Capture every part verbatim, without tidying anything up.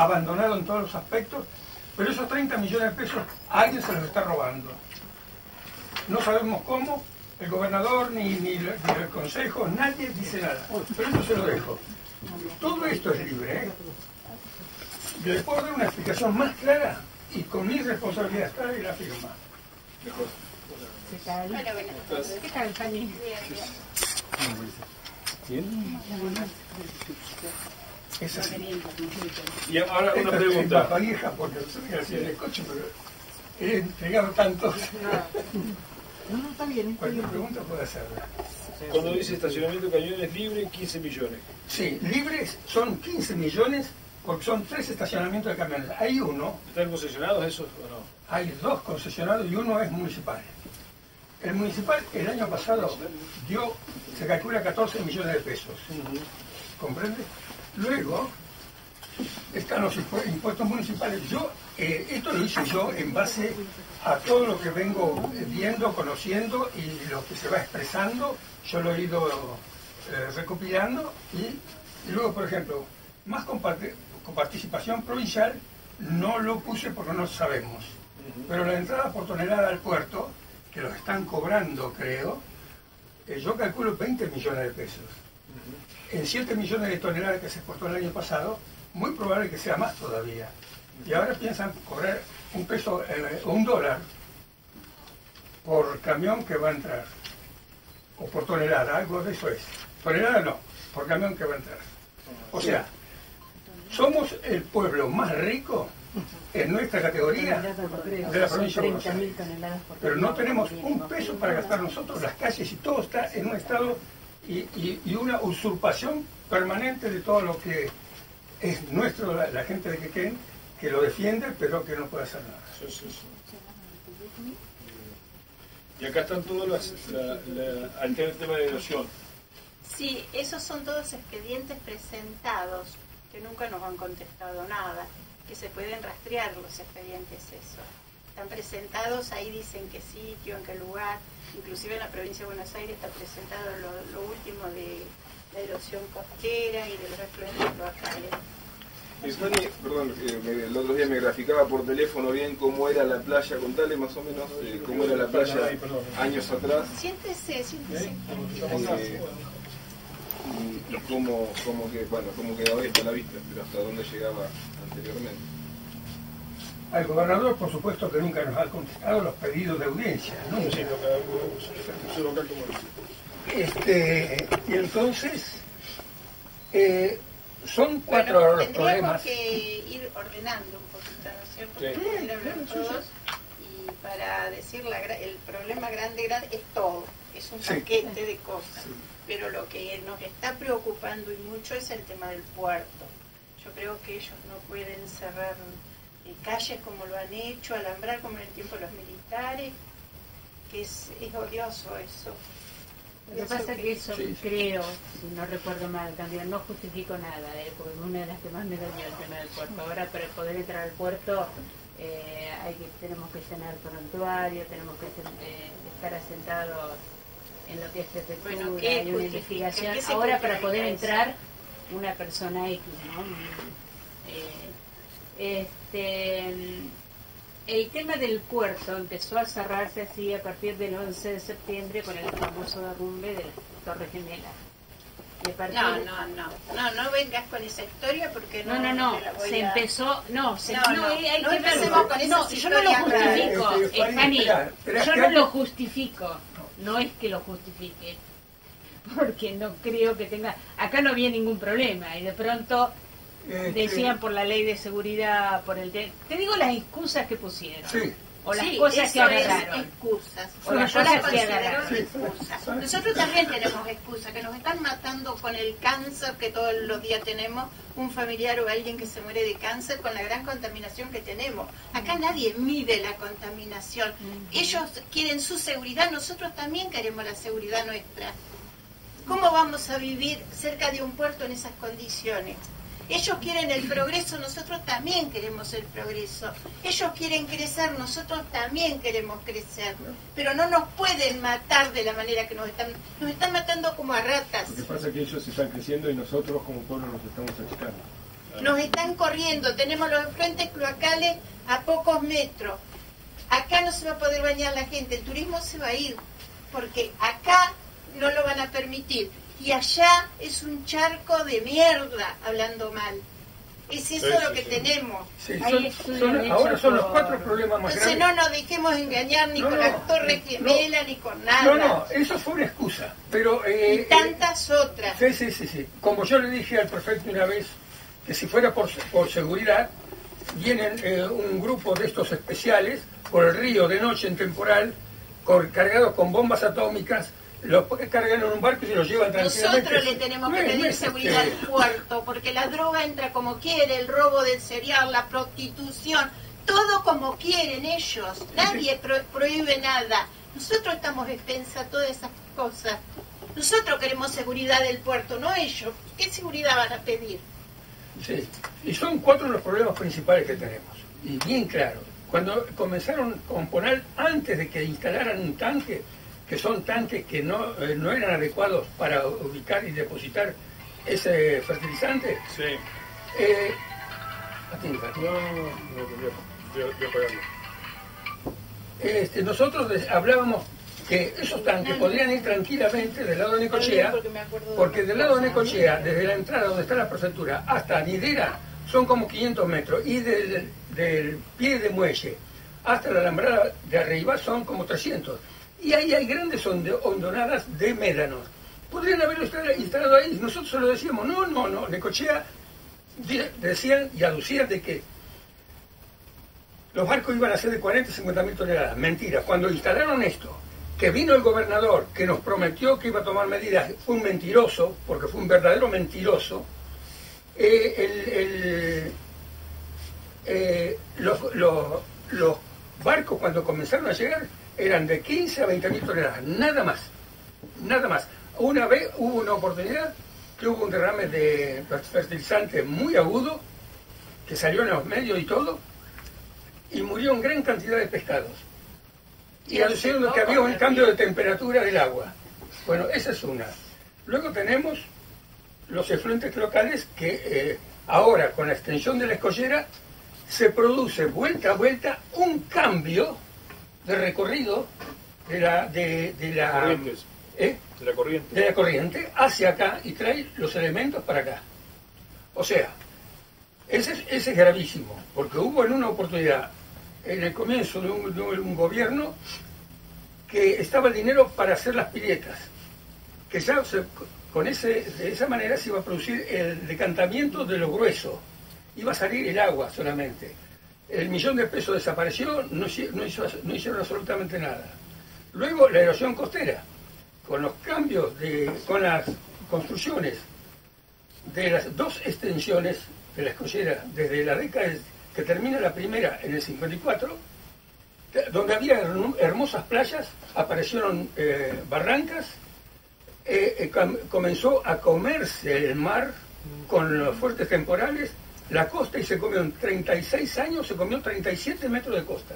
abandonado en todos los aspectos, pero esos treinta millones de pesos alguien se los está robando. No sabemos cómo, el gobernador ni, ni, ni el consejo, nadie dice nada, pero eso se lo dejo. Todo esto es libre, ¿eh? Le puedo dar una explicación más clara y con mi responsabilidad está y la firma. ¿Qué tal? Hola, buenas tardes. ¿Qué tal, Fanny? Bien, bien. ¿Bien? Es así. Y ahora una Esta pregunta. es más vieja porque soy así en el coche, pero he entregado tantos. No, no, está bien. Cualquier pregunta puede hacerla. Cuando dice estacionamiento de camiones libre, quince millones. Sí, libres son quince millones porque son tres estacionamientos de camiones. Hay uno. ¿Están concesionados esos o no? Hay dos concesionados y uno es municipal. El municipal el año pasado dio, se calcula catorce millones de pesos. ¿Comprende? Luego están los impuestos municipales. Yo, eh, esto lo hice yo en base a todo lo que vengo viendo, conociendo y lo que se va expresando. Yo lo he ido eh, recopilando y, y luego, por ejemplo, más con, parte, con participación provincial no lo puse porque no sabemos. Pero la entrada por tonelada al puerto, que los están cobrando, creo, eh, yo calculo veinte millones de pesos. En siete millones de toneladas que se exportó el año pasado, muy probable que sea más todavía. Y ahora piensan cobrar un peso eh, o un dólar por camión que va a entrar. O por tonelada, algo de eso es. Tonelada no, por camión que va a entrar. O sea, somos el pueblo más rico en nuestra categoría de la provincia de Buenos Aires. Pero no tenemos un peso para gastar nosotros, las calles y todo está en un estado y, y, y una usurpación permanente de todo lo que es nuestro, la, la gente de Quequén, que lo defiende, pero que no puede hacer nada. Sí, sí, sí. Y acá están todos las, la, la, al tema de erosión. Sí, esos son todos expedientes presentados, que nunca nos han contestado nada, que se pueden rastrear los expedientes esos. Están presentados, ahí dicen qué sitio, en qué lugar, inclusive en la provincia de Buenos Aires está presentado lo, lo último de la erosión costera y de los efluentes cloacales. Tony, perdón, eh, me, el otro día me graficaba por teléfono bien cómo era la playa, contale más o menos eh, cómo era la playa años atrás. Siéntese, siéntese. Eh, y, y cómo, cómo, que, bueno, cómo quedaba esto a la vista, pero hasta dónde llegaba anteriormente. Al gobernador, por supuesto, que nunca nos ha contestado los pedidos de audiencia, ¿no? Este, y entonces, eh, son cuatro bueno, los problemas. Tendríamos que ir ordenando un poquito, ¿no es cierto? Sí. Para poder hablar todos y para decir la, el problema grande, grande es todo, es un Sí. paquete de cosas. Pero lo que nos está preocupando y mucho es el tema del puerto. Yo creo que ellos no pueden cerrar eh, calles como lo han hecho, alambrar como en el tiempo de los militares, que es, es odioso eso. Lo que pasa es que eso, sí, creo, si no recuerdo mal, también no justifico nada, ¿eh? Porque una de las que más me dolió el tema del puerto. Ahora, para poder entrar al puerto, eh, hay que, tenemos que llenar prontuario, tenemos que eh, estar asentados en lo que es prefectura, bueno, hay una investigación. Ahora, para poder entrar, una persona X, ¿no? Eh, este... El tema del puerto empezó a cerrarse así a partir del once de septiembre con el famoso derrumbe de las Torres Gemelas. Y a partir... No, no, no, no, no vengas con esa historia porque no. No, no, no, te la voy se a... empezó, no, se, no, no, no, hay no que empecemos con no, esas yo no lo historias justifico, raras. eh, Fanny, Espera, espera, yo espera. no lo justifico, no es que lo justifique, porque no creo que tenga, acá no había ningún problema y de pronto Este, decían por la ley de seguridad, por el te, te digo las excusas que pusieron. Sí. O las sí, cosas eso que agarraron. Es excusas. O las Yo las cosas que considero agarraron. excusas. Nosotros también tenemos excusas, que nos están matando con el cáncer que todos los días tenemos, un familiar o alguien que se muere de cáncer con la gran contaminación que tenemos. Acá nadie mide la contaminación. Ellos quieren su seguridad, nosotros también queremos la seguridad nuestra. ¿Cómo vamos a vivir cerca de un puerto en esas condiciones? Ellos quieren el progreso, nosotros también queremos el progreso. Ellos quieren crecer, nosotros también queremos crecer. Pero no nos pueden matar de la manera que nos están... Nos están matando como a ratas. Lo que pasa es que ellos están creciendo y nosotros como pueblo nos estamos achicando. Nos están corriendo, tenemos los afluentes cloacales a pocos metros. Acá no se va a poder bañar la gente, el turismo se va a ir, porque acá no lo van a permitir. Y allá es un charco de mierda, hablando mal. Es eso sí, lo que sí, tenemos. Sí, son, son, ahora son los cuatro problemas más Entonces grandes. no nos dejemos engañar ni no, con no, las torres gemelas, no, ni con nada. No, no, eso fue una excusa. Pero, eh, y tantas eh, otras. Sí, sí, sí, sí. Como yo le dije al prefecto una vez, que si fuera por, por seguridad, vienen eh, un grupo de estos especiales por el río de noche en temporal, con, cargados con bombas atómicas, los cargan en un barco y se los llevan tranquilamente. Nosotros le tenemos que pedir no seguridad al puerto, porque la droga entra como quiere, el robo del cereal, la prostitución, todo como quieren ellos. Nadie pro prohíbe nada. Nosotros estamos expensas a todas esas cosas. Nosotros queremos seguridad del puerto, no ellos. ¿Qué seguridad van a pedir? Sí, y son cuatro los problemas principales que tenemos. Y bien claro, cuando comenzaron con Ponal, antes de que instalaran un tanque, que son tanques que no, eh, no eran adecuados para ubicar y depositar ese fertilizante. Sí. Eh, no, no, no, voy a, voy a apagarlo. Este, nosotros hablábamos que esos tanques podrían ir tranquilamente del lado de Necochea, porque del lado de Necochea, desde la entrada donde está la prefectura hasta Nidera, son como quinientos metros, y del, del pie de muelle hasta la alambrada de arriba son como trescientos. Y ahí hay grandes hondonadas de médanos. Podrían haberlo instalado ahí. Nosotros se lo decíamos, no, no, no. Necochea decían y aducían de que los barcos iban a ser de cuarenta y cincuenta mil toneladas. Mentira. Cuando instalaron esto, que vino el gobernador, que nos prometió que iba a tomar medidas, fue un mentiroso, porque fue un verdadero mentiroso, eh, el, el, eh, los, los, los barcos cuando comenzaron a llegar eran de quince a veinte mil toneladas, nada más, nada más. Una vez hubo una oportunidad que hubo un derrame de fertilizante muy agudo, que salió en los medios y todo, y murió en gran cantidad de pescados. Y aduciendo que había un cambio de temperatura del agua. Bueno, esa es una. Luego tenemos los efluentes locales que eh, ahora, con la extensión de la escollera, se produce vuelta a vuelta un cambio de recorrido de la de, de la corrientes, ¿eh? de la corriente de la corriente hacia acá y trae los elementos para acá. O sea, ese es, ese es gravísimo, porque hubo en una oportunidad en el comienzo de un, de un gobierno que estaba el dinero para hacer las piletas, que ya se, con ese de esa manera se iba a producir el decantamiento de lo grueso, iba a salir el agua solamente. El millón de pesos desapareció, no, no, hizo, no hicieron absolutamente nada. Luego la erosión costera, con los cambios, de, con las construcciones de las dos extensiones de la escollera, desde la década que termina la primera en el cincuenta y cuatro, donde había hermosas playas, aparecieron eh, barrancas, eh, eh, comenzó a comerse el mar con los fuertes temporales, la costa, y se comió en treinta y seis años, se comió treinta y siete metros de costa.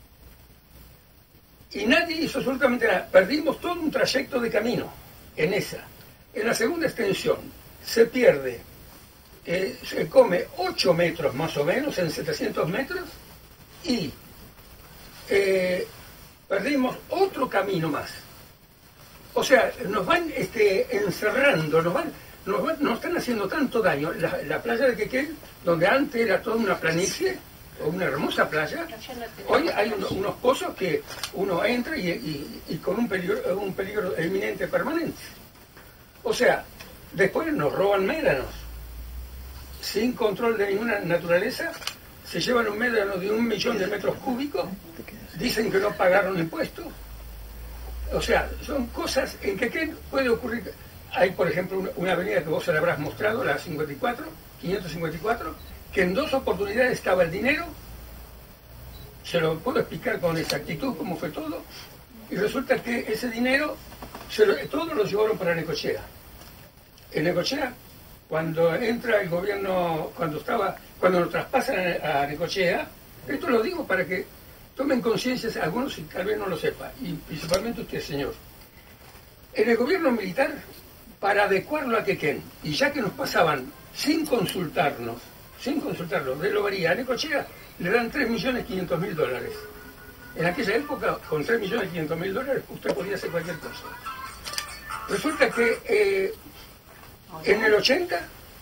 Y nadie hizo absolutamente nada. Perdimos todo un trayecto de camino en esa. En la segunda extensión se pierde, eh, se come ocho metros más o menos, en setecientos metros, y eh, perdimos otro camino más. O sea, nos van este, encerrando, nos van... Nos, nos están haciendo tanto daño. La, la playa de Quequén, donde antes era toda una planicie, o una hermosa playa, hoy hay uno, unos pozos que uno entra y, y, y con un peligro, un peligro eminente permanente. O sea, después nos roban médanos. Sin control de ninguna naturaleza, se llevan un médano de un millón de metros cúbicos, dicen que no pagaron impuestos. O sea, son cosas en Quequén puede ocurrir. Hay, por ejemplo, una, una avenida que vos se la habrás mostrado, la cincuenta y cuatro, quinientos cincuenta y cuatro, que en dos oportunidades estaba el dinero, se lo puedo explicar con exactitud cómo fue todo, y resulta que ese dinero, se lo, todo lo llevaron para Necochea. En Necochea, cuando entra el gobierno, cuando estaba, cuando lo traspasan a, a Necochea, esto lo digo para que tomen conciencia algunos y tal vez no lo sepan, y principalmente usted, señor. En el gobierno militar, para adecuarlo a Quequén, y ya que nos pasaban sin consultarnos sin consultarlo, de Lobería a Necochea, le dan tres millones quinientos mil dólares. En aquella época, con tres millones quinientos mil dólares, usted podía hacer cualquier cosa. Resulta que eh, en el ochenta,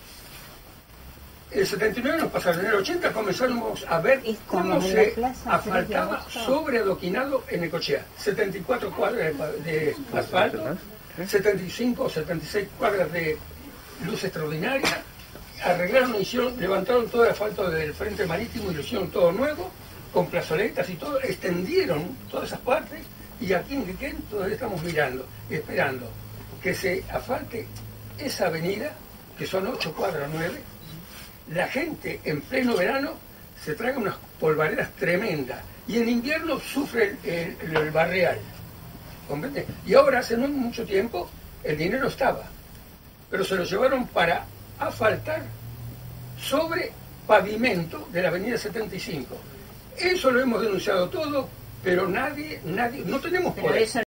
el setenta y nueve nos pasaron, en el ochenta comenzamos a ver cómo se asfaltaba sobreadoquinado en Necochea. setenta y cuatro cuadras de asfalto, setenta y cinco o setenta y seis cuadras de luz extraordinaria, arreglaron, hicieron, levantaron todo el asfalto del frente marítimo y lo hicieron todo nuevo, con plazoletas y todo, extendieron todas esas partes, y aquí en Quequén todavía estamos mirando, esperando que se asfalte esa avenida, que son ocho cuadras, nueve. La gente en pleno verano se traga unas polvareras tremendas, y en invierno sufre el, el, el barreal, ¿comprende? Y ahora, hace no mucho tiempo, el dinero estaba, pero se lo llevaron para asfaltar sobre pavimento de la avenida setenta y cinco. Eso lo hemos denunciado todo, pero nadie, nadie, no tenemos poder.